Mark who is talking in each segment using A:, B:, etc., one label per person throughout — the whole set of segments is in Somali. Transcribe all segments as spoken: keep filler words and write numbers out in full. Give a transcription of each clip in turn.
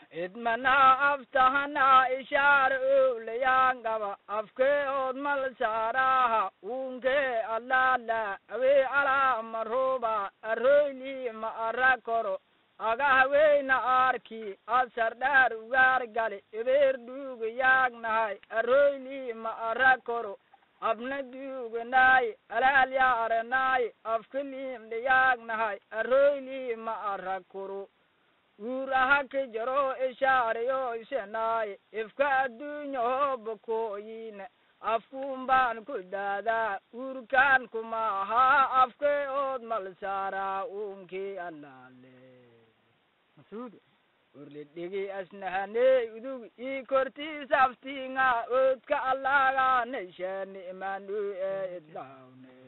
A: idmana aftahana ishaar uliyangaba afke odmal saraha unke alala awe ala maroba arroyli ma arakoro agahweyna arki asardar ugar gali eber dug yagnahay arroyli ma arakoro abna dugnay alal yaranay afkelim de yagnahay arroyli ma arakoro uraha ke jaro ishaariyo ishenay ifka adduunyo bokoyin afkumban ku dada urkan kuma ha afke od malsara unki alale masud urle digi asnahane udug i korti saftinga udka allaga nishani imanu e idlaune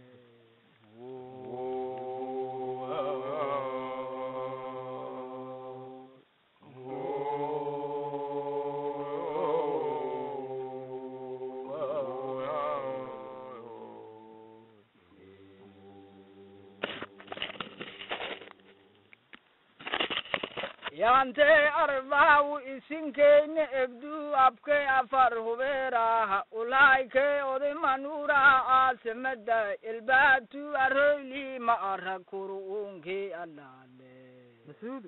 A: yante arbau isinkene egdu apke afar hubera ulaike ode manura asemada ilbatu arli ma arakuru unki alale masud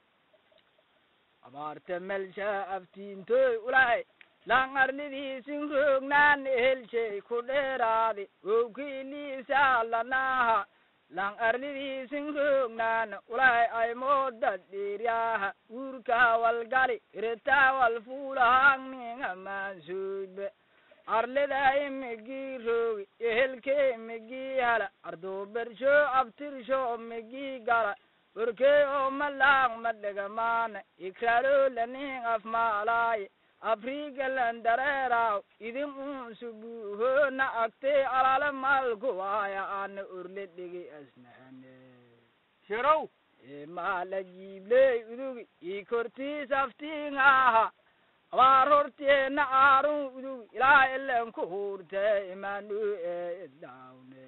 A: abarte melcha aftinto ulai langarni singrugnan elche kuderadi ukili salana lang arli singrugnan ulai ay modda diriya urka wal gali reta wal fulahang ningaman sudbe arleda imigi rogi ehelke migi hala ardo bersho abtirsho migi gala urke o malang madagaman ikraro laning afmalay afrika landarera idin unsubu na akte alala mal kuwaya an urle digi asnahane shiro e mala jible udug i korti saftinga warorte na aru udug ila elen ku hurte imanu e daune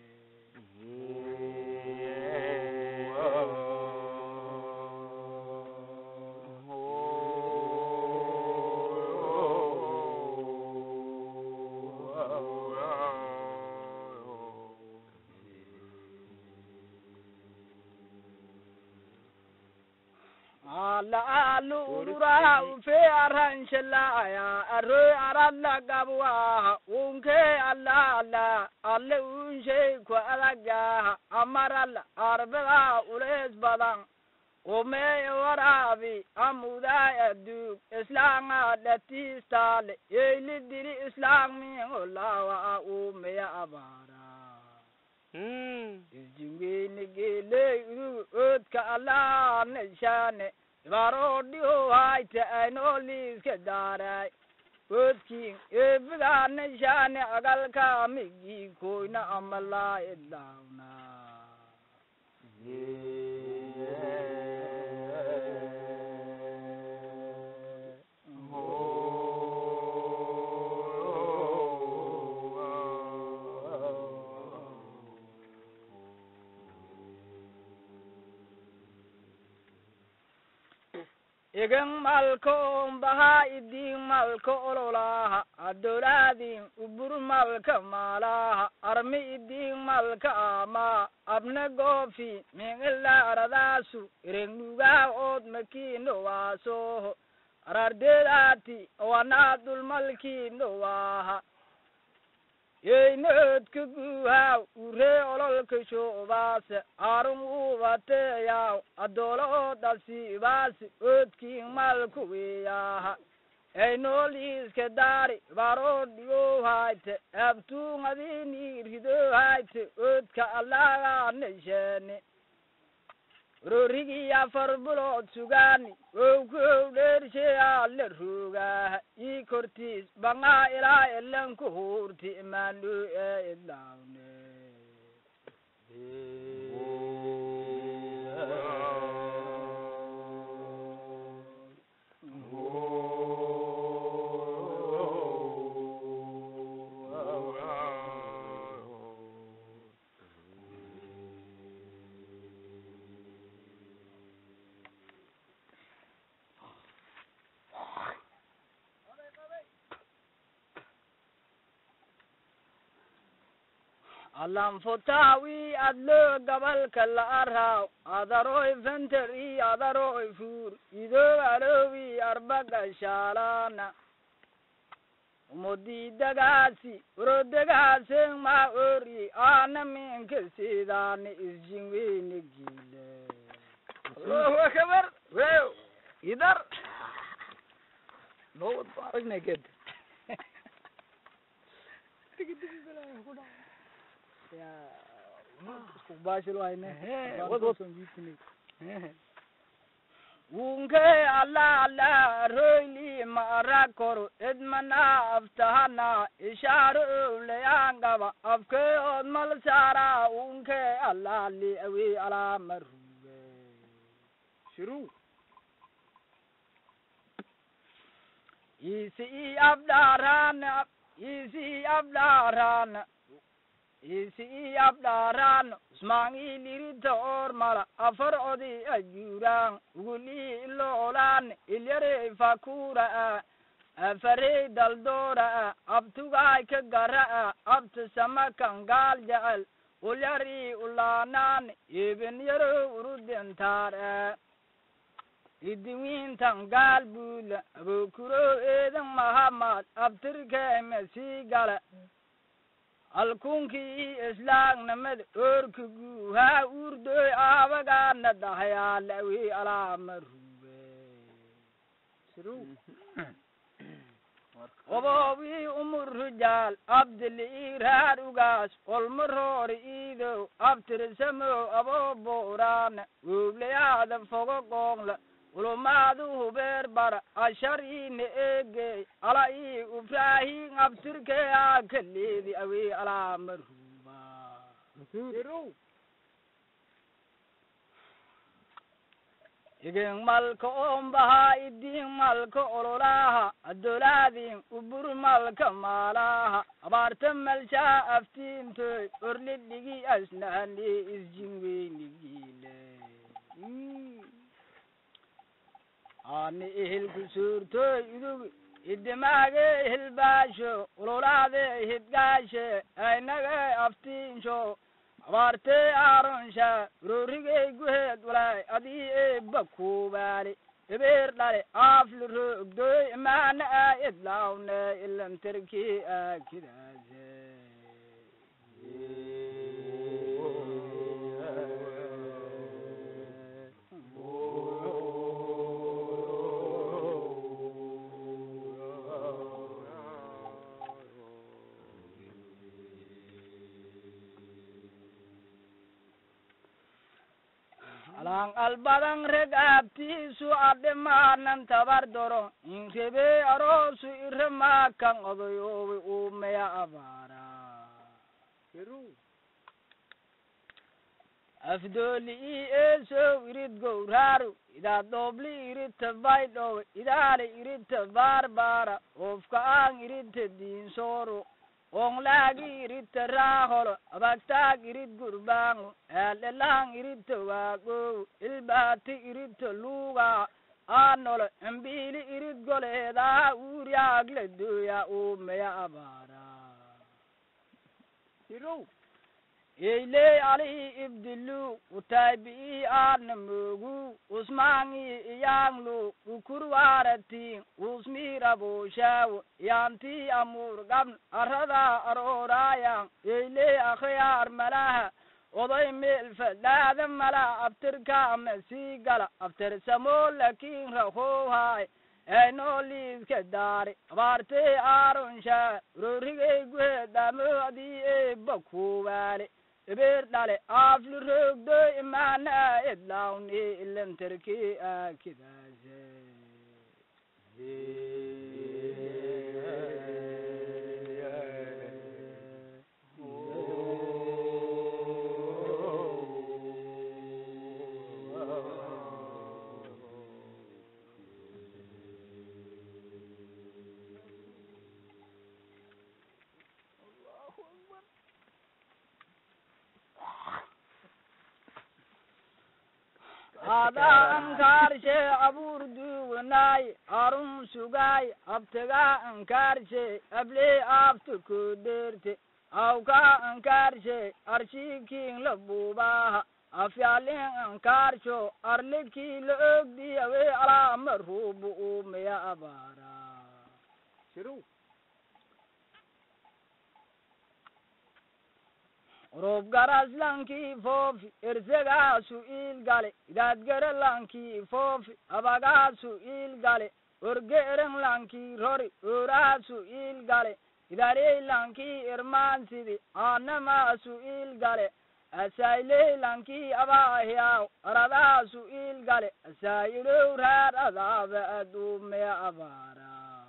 A: la alura fe aranchla ya arro aralla gabwa unke alla alla alle unje ko alaga amaral arbala ules balang ome warabi amuda adu islam adati stal yeli diri islam mi olawa ume ya abara hmm jingi ni gele ut ka alla nishane varo dio haite ainoli skedare utki evga nishane agal ka migi koina amala idlauna Egang malko baha iding malko ololaha adorading ubur malka malaha armi iding malka ama abne gofi mengela aradasu irenguga od makino waso arardelati wanadul malki no waha yeynot kuguha ure olol kusho bas arung ubate yaw adolo dasi bas utki mal kuya eynolis kedari baro dio haite abtu ngadini rido haite utka alaga nishene rorigi ya farbulo tsugani oku dershe alle ruga i kortis banga ila ellen ku hurti manu e laune allan futawi adlo gabal kala arhaw adaroy fenteri adaroy fur ido alowi arbaga shalana umodi dagasi uro dagasi ma ori ana min kesidani isjingwe ni gile
B: Allahu akbar wow idar no barak naked
A: ya kubashiro ayne
B: wado
A: sonjitini unke alla alla roili marakoro edmana aftahana isharu leyangaba afke odmal sara unke alla li awi ala marube
B: shiru
A: isi abdaran isi abdaran isi abdaran usmangi lirita ormala afar odi ajuran uguli lolan ilyare fakura afare daldora abtugai ka gara abtu sama kangal jaal ulyari ulanan ibn yaro urudin tar idwin tangal bul abukuro edan mahamad abtirke mesigala alkunki islang namad urkugu ha urdo abaga nadahya lawi ala marube
B: shiru
A: obawi umur rijal abdul irad ugas olmuror ido abtir samo abo boran ubleyada fogo gongla ulumadu huber bar ashari ne ege alai ufrahi abturke akali awi ala marhuba
B: shiru
A: igen malko ombaha idin malko ololaha adoladin ubur malka malaha abartam malsha aftinto orlidigi asnani isjingwe nigile ani ihil kusurto idug idmage hilbasho ololade hidgashe aynaga aftinsho abarte aronsha rurige guhed walay adi e bakubali eber dale afluru do mana idlaune ilam terki akidaze alang albadang regapti su ademanan tabar doro inkebe aro su irma kang odoyo umeya abara
B: shiru
A: afdoli eso irid gouraru ida dobli irid tabaido idale irid barbara ofka ang irid din soro onglagi irid raholo abakta irid gurbangu elelang irid wago ilbati irid luga anolo ambili irid goleda urya gleduya umeya abara
B: shiru
A: eyle ali ibdilu utaybi anmugu usmangi yanglu ukurwarati usmira boshaw yanti amur gam arada aroraya eyle akhyar malaha oday mel fadada mala abtirka masigala abtir samol lakin raho hay eno liz kedare abarte aronsha rurige gwedamo adi e bakubale eber dale aflurug do imana idlauni ilam terki akidaze ada ankarshe aburdu nay arun sugay abtaga ankarshe able aftu kuderte awka ankarshe arshiking labuba afyalin ankarsho arliki logdi awe ala marhubu meya abara
B: shiru
A: rob garas lanki fofi erzega su il gale dad gara lanki fofi abaga su il gale urgereng lanki rori ura su il gale idare lanki irman sidi anama su il gale asaile lanki abahya arada su il gale asailu rada adu me abara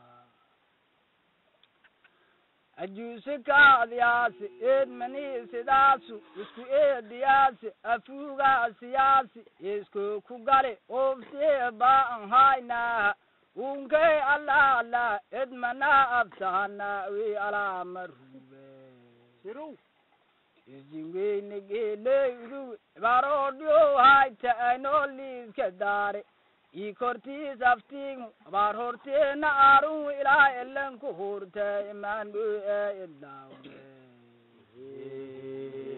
A: ajusika diyaasi ed mani sidasu isku ediyaasi afuga siyaasi isku kugale ofse ba anhayna unke alla alla ed mana afsana wi ala marhube
B: shiru
A: izingwe negele ru barodio hayta anoli kedare I kortis afting bar horte na aru ila ellen ku horte man bu e illa